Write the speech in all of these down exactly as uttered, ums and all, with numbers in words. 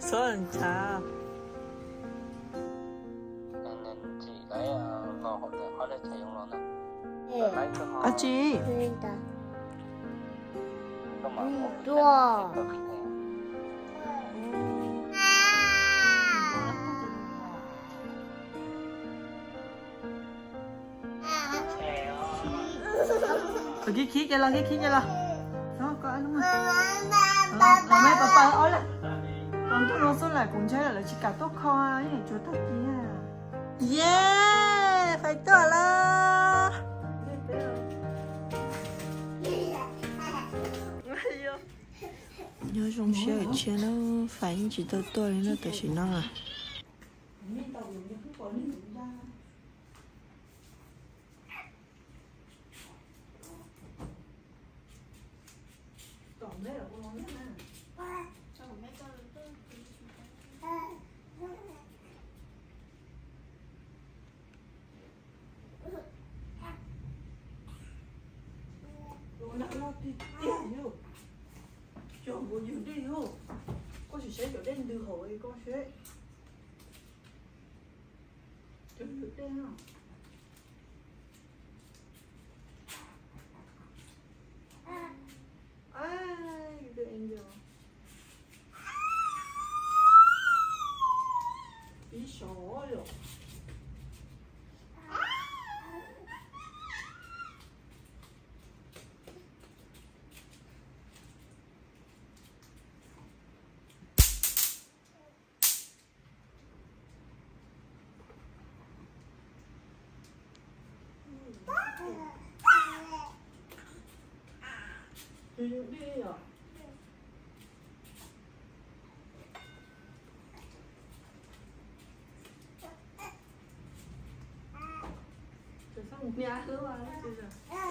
số lần chào chị lấy lò hộp này hóa để thấy không lò này à chị tua ở cái khí cho lo cái khí cho lo nó có ăn không là mấy bà bà ơi là còn tôi nói số lại cũng chơi là chỉ cả tốt kho ấy này chúa thật kia yeah phải tốt là nhớ trong xe ở trên nó phải chỉ tôi tôi nó tự chỉ nó à nó đi tiền vô chọn bộ nhiều đi vô con chỉ sẽ chỗ đen đưa hội con sẽ chọn được đen không ai đưa em vô ý sổ rồi đi đi à rồi sao một nhà hứa vào đấy bây giờ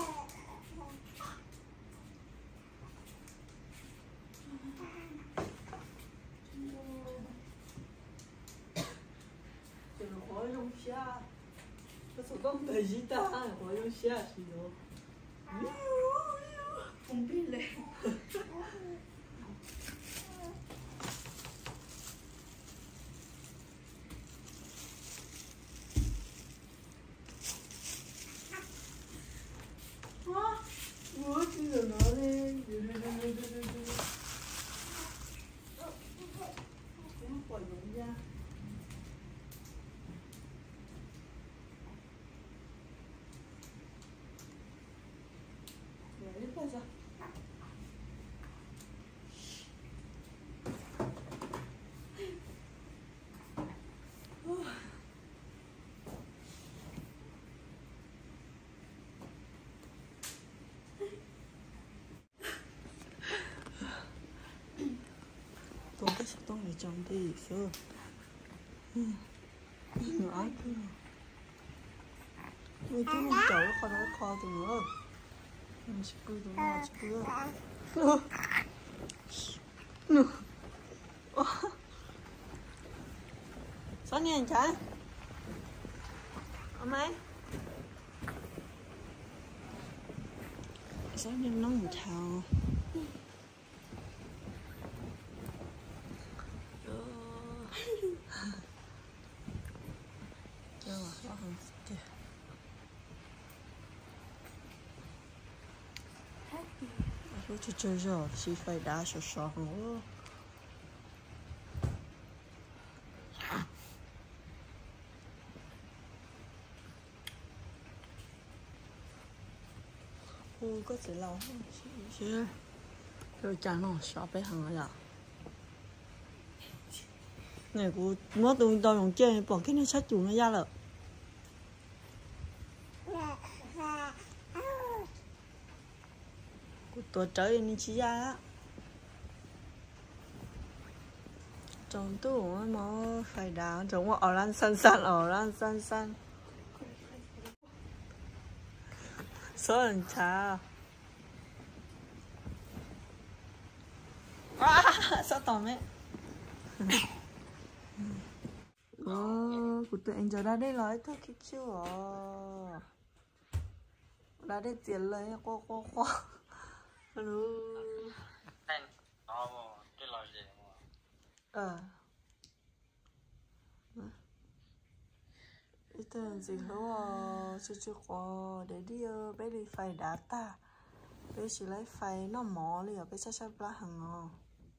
rồi nó khói trong xe nó số công thời gì ta khói trong xe gì đó không biết lên ủa chứ giờ nó lên cũng khỏi giống ra đấy bây giờ tôi cái số tông này trong thì sơ nhỏ ái kia người chứ mình chở nó kho nó kho từ nữa mình sẽ cười từ nó sẽ cười nữa nữa sao nhìn trái ở mấy sao nhìn nó một thào tôi chơi chơi rồi chỉ phải đá sờ sờ nữa ôi có gì lâu không chứ rồi chẳng nó sợ bé hàng rồi này cô mất tôi tôi dùng chơi bỏ cái này sát chủ nó ra rồi tôi chơi nên chỉ ra á trong tôi mà phải đá trong ở lan san san ở lan san san số lần chào à, sao tỏ mẹ ơ của tụi anh giờ ra đây nói thôi cái chưa ra đây tiền lấy cô cô cô anh to cái lò gì ờ tên gì hứa chưa chưa qua để đi bé đi phải đá ta bé chỉ lấy phải nó mỏ liền bé chắc chắc lá hàng ngò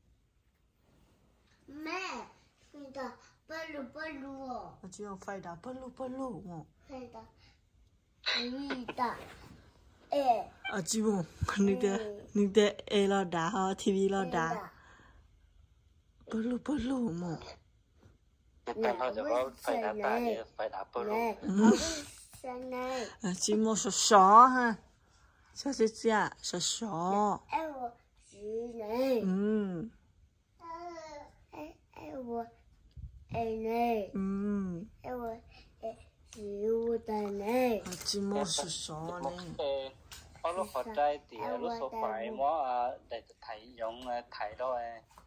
mẹ người ta bơi lù bơi lù à chỉ còn phải đá bơi lù bơi lù mà người ta người ta ê à chỉ bon người ta người ta ê lo đá ha ti vi lo đá bơi lù bơi lù mà Tao nói cho có phải đá ta thì phải đá bơ luôn. à chỉ một số số ha sao chứ chứ số số em vừa gì này ừ em em vừa em này ừ em vừa gì đây này à chỉ một số số này có lúc họ trai thì lúc số phải mó để thầy dùng thầy đó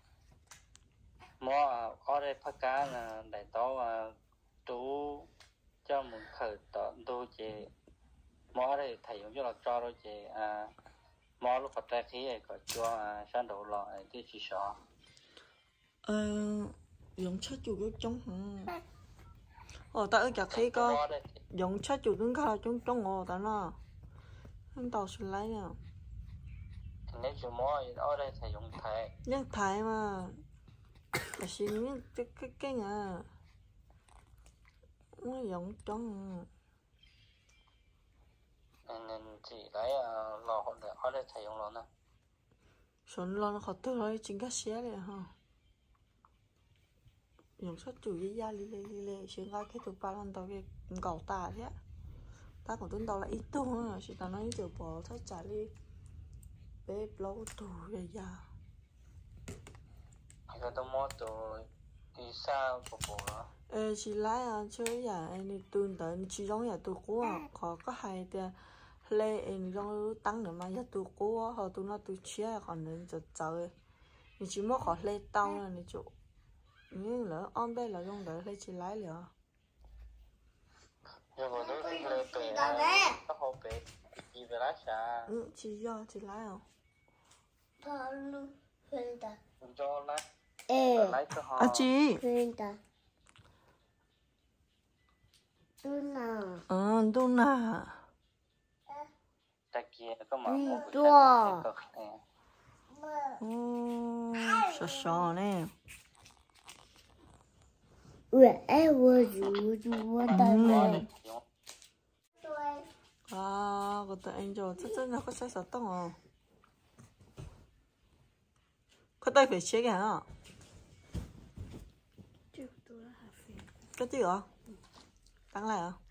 mó ở đây phát cá là để đó chú cho mình khởi tận đôi chị mó đây thầy dùng cho là cho đôi chị à mó lúc họ trai khí có cho sáng đầu lọ thì chỉ sợ ờ dùng chất chủ yếu chống hả ờ tại cái khí có dùng chất chủ yếu khá chống chống ngô tại nó anh tao sẽ lấy nè nếu chú mó ở đây thầy dùng thầy nhất thầy mà là xin những cái cái cái nhà nó giống chống nên chỉ lấy lò họ để ở đây thầy dùng lò nè xuân lo nó khó tư rồi chính cái xe này ha dùng chất chủ yếu ra li li li li xin cái cái tụ ba lần tao cái cầu ta thế ta còn tính tao là ít tu nữa chỉ tao nói từ bỏ thắt trả đi bé lâu tù rồi giờ cái tao mua từ đi xa của bộ đó ê chị lái à chơi giờ anh tuần tới chị giống nhà tôi cũ à có có hai thì lê anh giống tăng nữa mà nhà tôi cũ à họ tôi nó tôi chia còn nên chợt trời你只莫好累到了你就你了安排了用的那起来了 giờ mà tôi đi lên về nó hộp về đi về lái xa ừ chỉ do chỉ lái không thọ lu người ta mình cho lái ê lái cho họ à chị người ta tôi nào ừ tôi nà tại kia có mà một cái ừ sợ sợ nè ui em vừa rủ rủ ta này à cái tụi anh cho chắc chắn là có sai sót tông à có tay phải chế cái hả cái gì hả tăng lại hả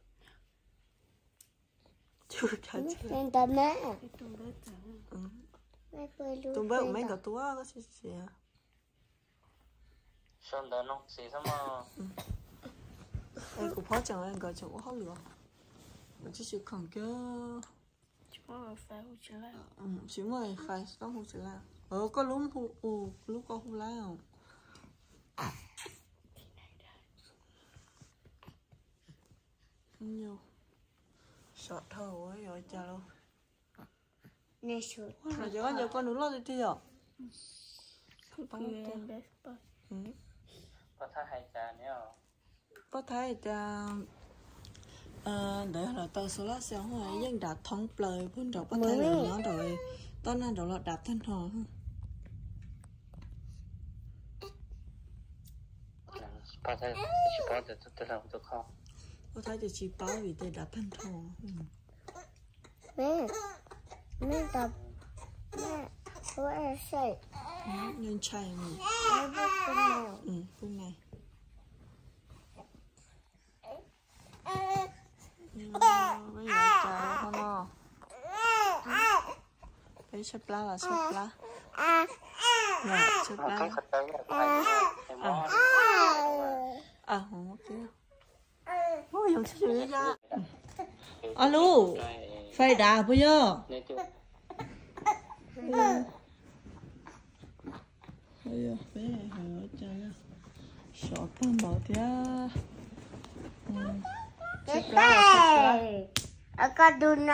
chưa cả chưa người ta mẹ ừ mẹ bơi lu tụi bé của mấy cái túi có gì gì à sơn đàn nó xì sao mà anh cũng phá chẳng anh gọi chẳng có lửa chỉ chịu khẳng kia chúng ta phải hỗ trợ lại ừ chỉ mới phải xong hỗ trợ lại ờ có lúc hụ ừ lúc có hụ lại không nhiều sợ thầu ấy rồi chào đâu nè sụt rồi giờ có nhiều con nữa lo đi rồi ừ có thay hai trà nữa có thể là ờ để là tàu số lá xe hồi dân đạt thông lời bên đầu có thể là nó rồi tao nên đầu là đạt thanh hò có thể chỉ có thể tôi làm được không có thể chỉ báo vì để đạt thanh hò mẹ mẹ tập mẹ tôi say nên chạy mình em biết cái nào ừ cái này bây giờ chạy không nó cái xếp lá là xếp lá là xếp lá cái khởi tới là phải mó à không kia ôi dùng xếp gì ra alo phải đá bây giờ bây giờ bé hỏi chơi sợ con bảo thế xếp lá là xếp lá có đun nữa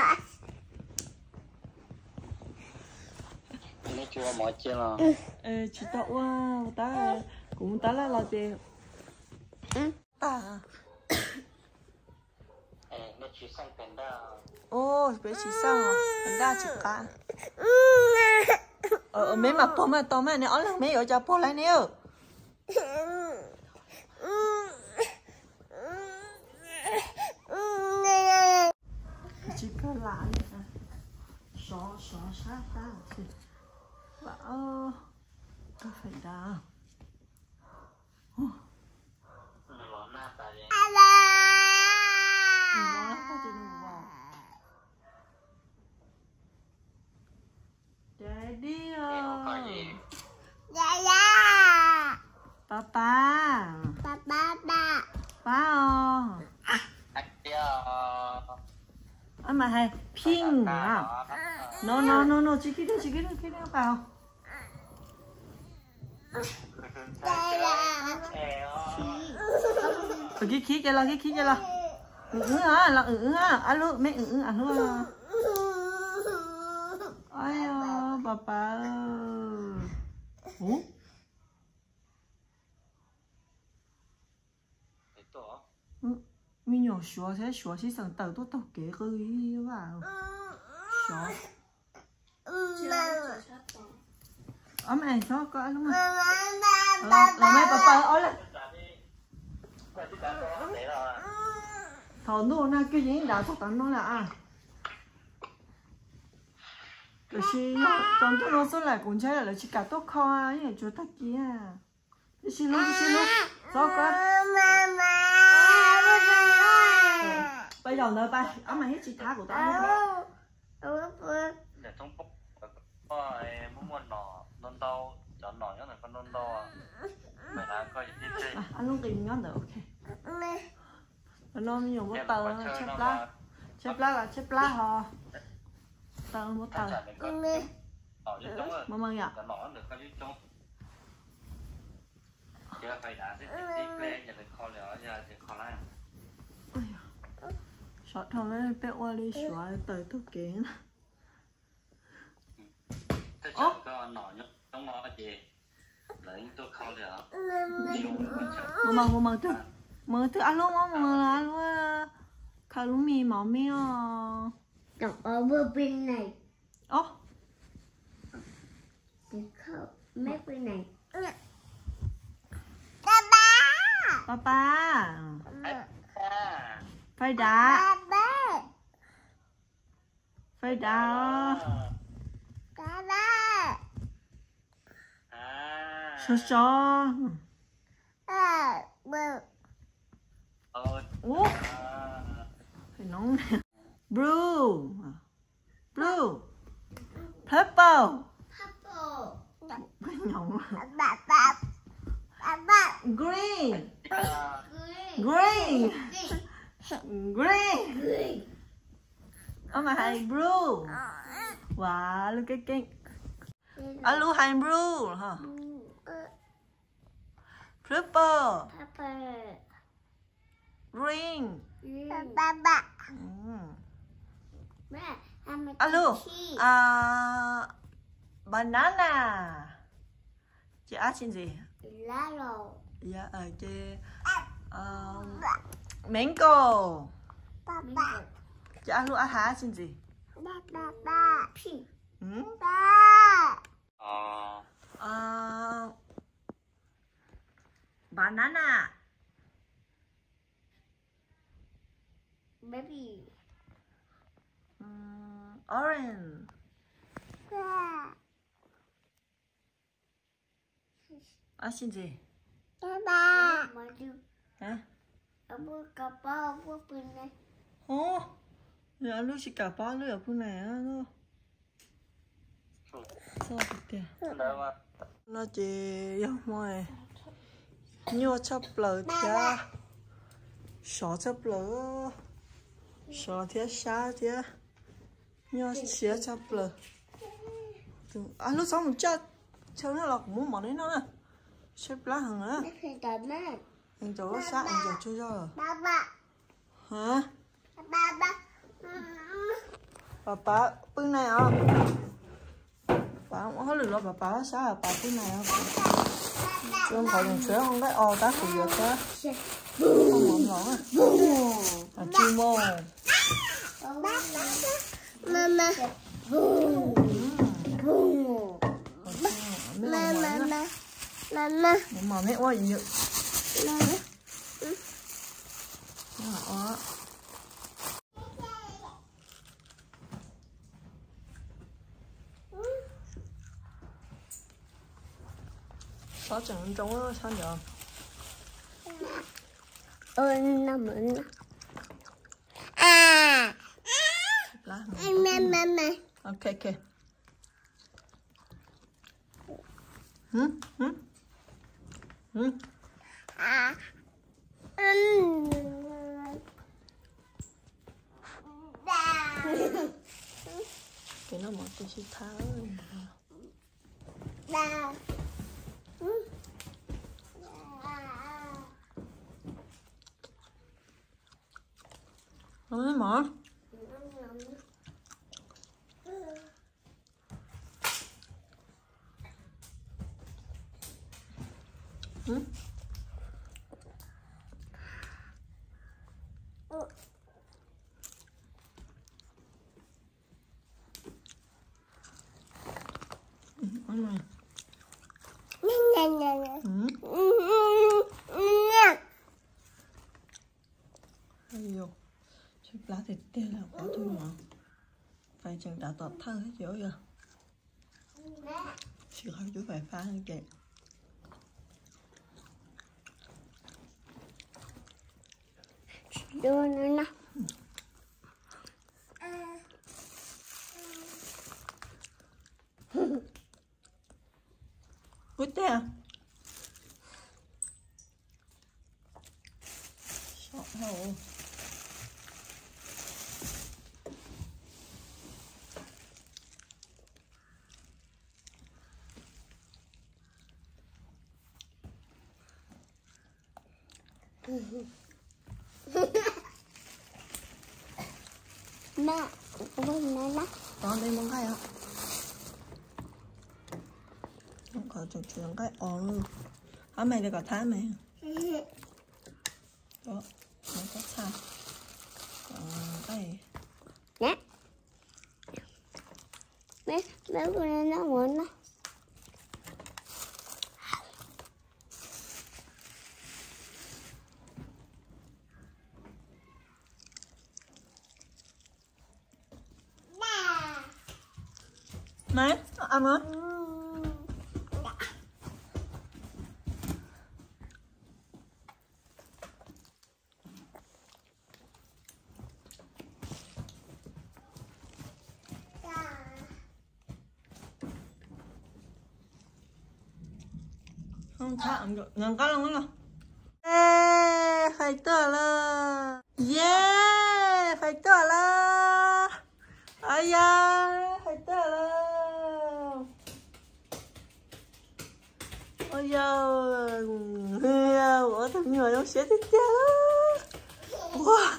nếu chưa mọi chuyện là ê chị tao wow ta cũng ta là lo gì ta chỉ sang bên đó ô bé chỉ sang rồi bên đó chỉ cả ờ mấy mà po mà to mà này ở là mấy ở cho po lại nè chỉ có lại xóa xóa sát ta thì bảo có phải đau nó nát ta đi nó ta chỉ đủ vào Daddy ơi Dạ dạ Papa Ba ba ba ba ơi anh kia anh mà hay pink à no no no no chỉ cái đó chỉ cái đó cái đó vào ở cái khí cái là cái khí cái là ừ à là ừ à alo mẹ ừ à hứa ai à papa ủa mình nhỏ xóa thế xóa chỉ sang tàu tôi tàu kế cái vào xóa ấm này xóa có đúng không là là mấy papa ở lại thầu nó na cái gì đã thuộc tận nó là à cái gì tận tôi nó số lại cũng chơi là chỉ cả tốt kho ấy là chỗ tắc kia cái gì luôn cái gì luôn xóa có bây giờ nữa ba ấm này hết chị thả của tao để trong bốc có muốn muốn nọ non đau chọn nọ nhớ là con non đau mày đã coi gì thế anh luôn tìm nhớ được ok nó nhiều một tờ chép lá chép lá là chép lá hò tờ một tờ mà mừng ạ nọ được coi trong giờ phải đã sẽ tiếp lên giờ được kho lửa giờ được kho lá sợ thằng ấy bé qua đi xóa tới thuốc kiến ố có nọ nhá trong mò gì lấy tôi kho lửa mà mừng mà mừng thứ mừng thứ alo mà mừng là alo khá lúc mì máu mì à đọc ở bờ bên này ố không mấy bên này ba ba papa phải đá ba phải đá ba ba cho cho à bờ ủa phải nóng blue blue purple nhộng ba ba ba ba green green green oh mà hay blue wow look at cái alo hay blue hả purple green ba ba alo à banana chị ăn xin gì lá lồ dạ ở chị mango ba ba chị ăn luôn ăn hả xin gì ba ba ba phi ừ ba ờ banana baby um, orange ba ăn xin gì ba ba hả ở bữa cà bao bữa bên này ô giờ lúc chỉ cả ba lúc ở bên này á nó sao vậy nó chỉ giống mày nhua chấp lờ thia sọ chấp lờ sọ thia xa thia nhua xía chấp lờ à lúc xong mình chết chơi nó là cũng muốn mở đến nó nè xếp lá hằng á anh cháu nó xa anh cháu chơi cho ba ba hả ba ba bà bà bên này à bà không có được lo bà bà xa là bà bên này à không phải dùng sữa không cái o tá thì được á không mỏng mỏng à là chim mô Mama. Boom. Boom. Mama. Mama. Mama mẹ quá gì vậy? Mama. Đó. Có chừng trong đó sao giờ? Ôi nằm ở à. Lá. Mama mama. Ok ok. Hử? Hử? Hử? À. Cái nó một cái chiếc tháo. Ba. Không thấy mở. Ừ. Ăn này. Nè nè nè. Ừ. Ai vô. Chụp lá thịt tiền là quá thôi mà. Phải chừng đã tọt thân hết chỗ giờ. Chỉ hỏi chú phải phá như vậy. Đưa nó nè. Quýt thế à? Sợ hổ. Mẹ, con nó lắc. Đó, đây món gai ạ. Không có chút chút cái ổ luôn. Hả mày đây có thả mày. Đó, nó có thả. Còn cái Nè. Mẹ, mẹ con nó muốn nó. Mày, ăn hả? Không thả ăn được, ngăn cá luôn đó. Yeah, phải tựa là. Yeah, phải tựa là. Ây da, phải tựa là. Ôi giời, ủa thằng người nó sẽ thích nhau. Wow.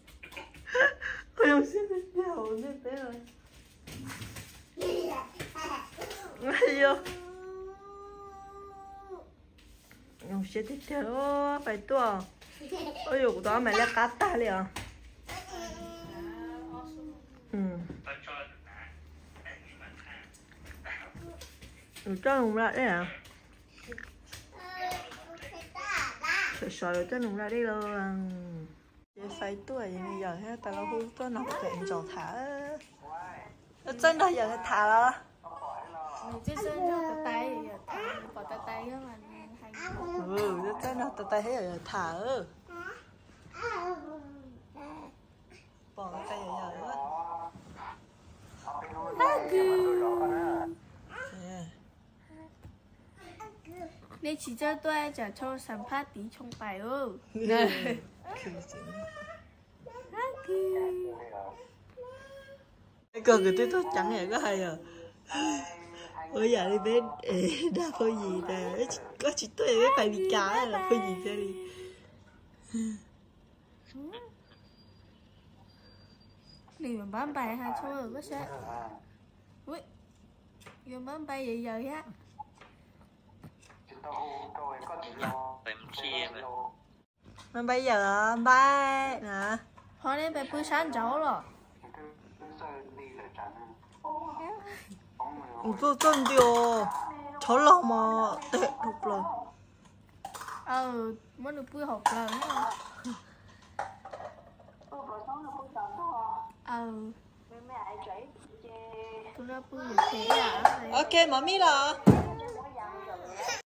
Ôi sẽ thích nhau, biết thế rồi. Ây da. Ông sẽ thích nhau, phải tựa. Ôi dồi, đó mày là cá ta liền. Ừ. Ừ, cho nùng lại đấy à? Sợ sợ rồi cho nùng lại đi luôn. Vậy phải tuổi bây giờ hết, tao hú có nọc chuyện trò thả. Nó chân đó giờ thả đó. Chứ chân nó tờ tay, bỏ tờ tay đó mà hành. Ừ, nó chân đó tờ tay hết giờ thả. Bỏ cái tay giờ giờ hết. Nên chỉ cho tôi trả cho sản phát tí trong bài ơ. Cái con người tôi tốt chẳng hề có hay à. Ôi giờ đi bên đa phơi gì nè. Có chỉ tôi biết phải bị cá là phơi gì ra đi. Liền bám bài hai thôi rồi có sẽ. Ui. Vô bám bay vậy giờ á. Mà bây giờ ba nè. Hôm nay bài bữa sáng cháu rồi. Tôi chân điều cháu lòng mà tệ thuộc lời. Ừ, mới được bươi hộp lần đó. Ừ. Tôi đã bươi được thế à? Ok, mommy là